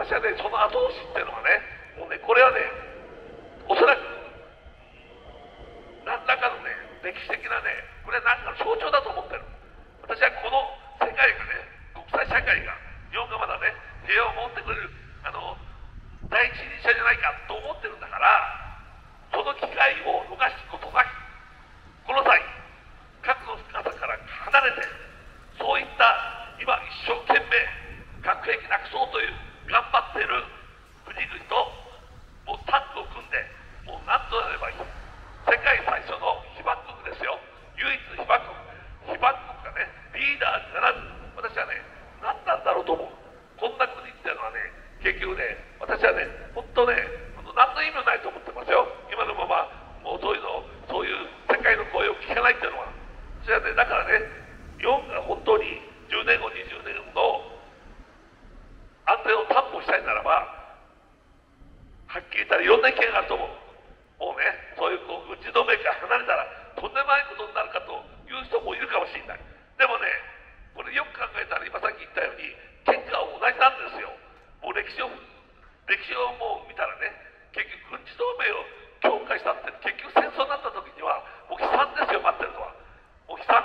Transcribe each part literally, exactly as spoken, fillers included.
私はね、その後押しっていうのはね、もうね、これはね、おそらく何らかのね、歴史的なね、これは何かの象徴だと思ってる。私はこの世界がね、国際社会が、日本がまだね、平和を守ってくれる、あの、第一人者じゃないかと思ってるんだから、その機会を逃すことなく、この際、核の深さから離れて、そういった今一生懸命核兵器なくそうという頑張っている国々ともうタッグを組んで、もう何となればいい。世界最初の被爆国ですよ。唯一の被爆国。被爆国がね、リーダーにならず、私はね、何なんだろうと思う。こんな国っていうのはね、結局ね、私はね、本当ね、何の意味もないと思ってますよ。今のまま、もうそういうの、そういう世界の声を聞かないっていうのは。私はね、だからね、日本が本当にじゅうねんご、にじゅうねんごの安全を担保したいならば、はっきり言ったらいろんな意見があると思う。もうね、そういうこう打ち止めから離れたらとんでもないことになるかという人もいるかもしれない。でもね、これよく考えたら今さっき言ったように結果は同じなんですよ。もう歴史を歴史をもう見たらね、結局軍事同盟を強化したって結局戦争になった時にはもう悲惨ですよ、待ってるのは。もう悲惨。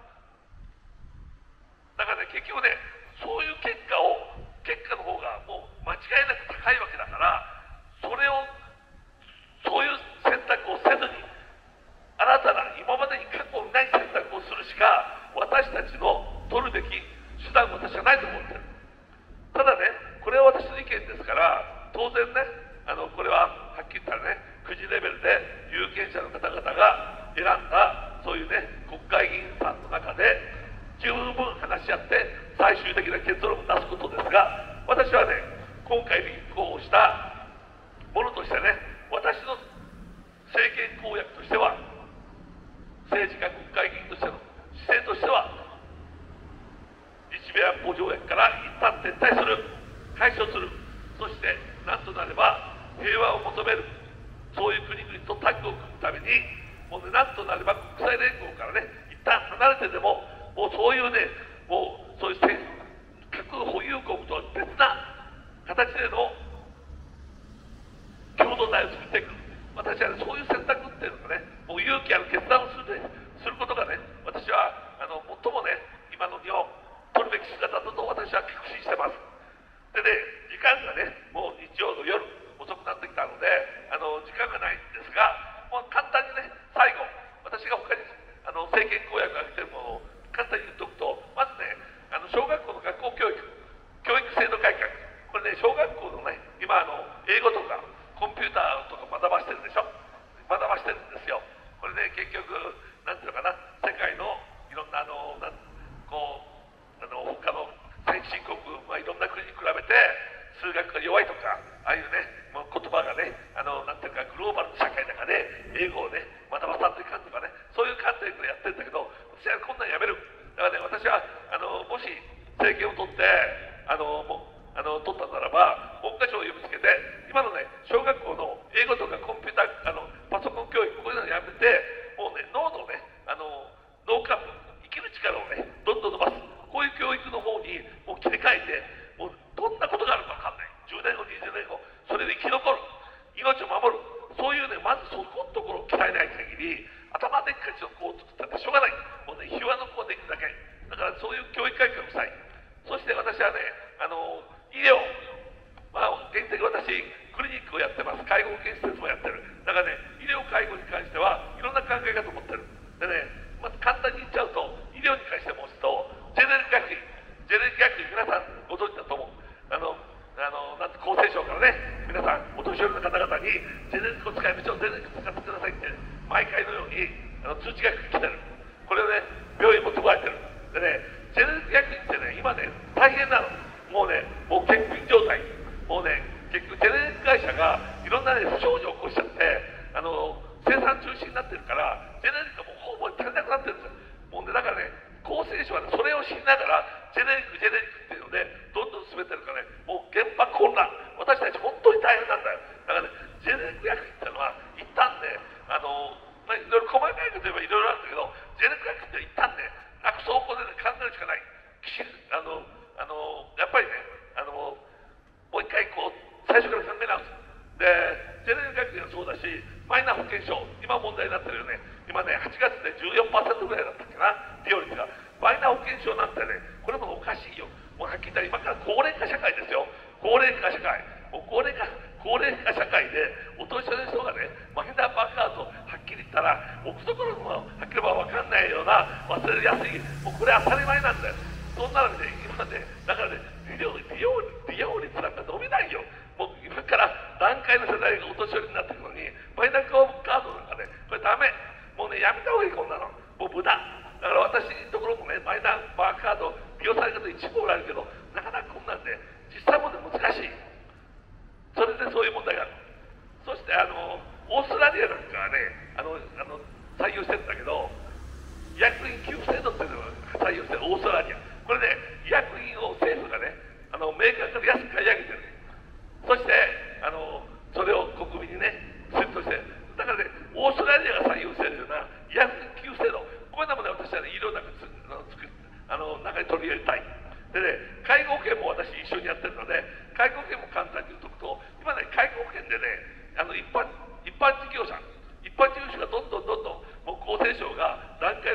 だからね、結局ね、そういう結果を結果の方がもう間違いなく高いわけだから、それをそういう選択をせずに新たな今までに過去にない選択をするしか私たちの取るべき手段は私はないと思ってる。ただね、これは私の意見ですから、当然ね、あのこれははっきり言ったらね、くじレベルで有権者の方々が選んだそういうね、国会議員さんの中で十分話し合って最終的な結論を出すことですが、私はね、今回立候補したものとしてね、私の政権公約としては、政治家国会議員としての姿勢としては、日米安保条約から一旦撤退する、解消する、そして何となれば平和を求める、そういう国々とタッグを組むために、もうね、何となれば国際連合からね、一旦離れてでも、もうそういうね、もうそういう核保有国とは別な形での共同体を作っていく。私は、ね、そういう選択っていうのがね、もう勇気ある決断をする、ね、することがね、私はあの最もね、今の日本取るべき姿だと私は確信してます。でね、時間がね、もう日曜の夜遅くなってきたので、あの時間がないんですが、もう簡単にね、最後、私が他にあの政権公約を挙げてるものを簡単に言っておくと、まずね、あの小学校の学校教育、教育制度改革、これね、小学校のね、今あの英語とかコンピューターとか学ばしてるでしょ、学ばしてるんですよ。これね、結局、なんていうのかな、世界のいろんなあのなんこうあの他の先進国、まあ、いろんな国に比べて数学が弱いとか、ああいうね、もう言葉がね、あのなんていうかグローバルな社会の中で英語をね学ばさんといかんとかね、そういう観点でやってるんだけど、私はこんなんやめる。だからね、私はあのもし政権を取ってあのもうあの取ったならば、文科省を呼びつけて、今のね、小学校の英語とかコンピューター、あのパソコン教育、こういうのやめて、もうね、脳のね、あの脳幹部、生きる力をね、どんどん伸ばす、こういう教育の方にもう切り替えて、もうどんなことがあるか分かんない、じゅうねんご、にじゅうねんご、それで生き残る、命を守る、そういうね、まずそこのところを鍛えない限り、頭でっかちの子を作ったってしょうがない、もうね、卑猥の子ができるだけ、だからそういう教育改革をしたい。そして私はね、あの医療、まあ、現的に私、クリニックをやってます、介護保険施設もやってる、だからね、医療、介護に関してはいろんな考え方を持ってる。でね、まず簡単に言っちゃうと、医療に関して申すと、ジェネリック薬品、ジェネリック薬品、皆さんご存知だと思う。あのあのなんて厚生省からね、皆さん、お年寄りの方々に、ジェネリックを使いましょう、ジェネリック使ってくださいって、毎回のようにあの通知が来てる。これをね、病院も配ってる。でね、ジェネリック薬品ってね、今ね、大変なの。もうね、もう欠品状態。もうね、結局ジェネリック会社がいろんなね、不祥事を起こしちゃって、あの生産中止になってるから、ジェネリックがもうほぼ足りなくなってるんですよ。もうね、だからね、厚生省はね、それを知りながら、ジェネリック、ジェネリックっていうので、どんどん進めてるからね、もう現場混乱。私たち本当に大変なんだよ。だからね、ジェネリック薬品っていうのは、一旦ね、あの、まあ、いろいろ細かいこと言えばいろいろあるんだけど、 保険証、今問題になってるよね、今ね、はちがつで じゅうよんパーセント ぐらいだったっけな、利用率が。マイナ保険証なんてね、これもおかしいよ。もうはっきり言ったら、今から高齢化社会ですよ、高齢化社会。もう高齢化高齢化社会で、お年寄りの人がね、マイナンバーカード、はっきり言ったら、置くところもはっきり分かんないような、忘れやすい、もうこれ当たり前なんだよ。そんなので、今ね、だからね、利用利用利用率なんか伸びないよ。もう今から段階の世代がお年寄りになってくるのに、マイナンバーカードなんかね、これダメ。もうね、やめた方がいい、こんなの。もう無駄。だから私のところもね、マイナンバーカード利用される方一部おられるけど、なかなかこんなんで、実際もね、難しい。それでそういう問題がある。そしてあのオーストラリアなんかはね、あのあの採用してるんだけど、医薬品給付制度っていうのを採用してるオーストラリア。これね、医薬品を政府がね、あのメーカーから安く買い上げてる。そしてあのそれを国民にね、するとして、だからね、オーストラリアが採用してるような医薬品給付制度、こういうのもね、私はね、医療なんかつあの作あの中に取り入れたい。でね、介護保険も私一緒にやってるので、介護保険も簡単に言うとくと、今ね、介護保険でね、あの一般一般事業者、一般事業者がどんどんどんどん、もう厚生省が段階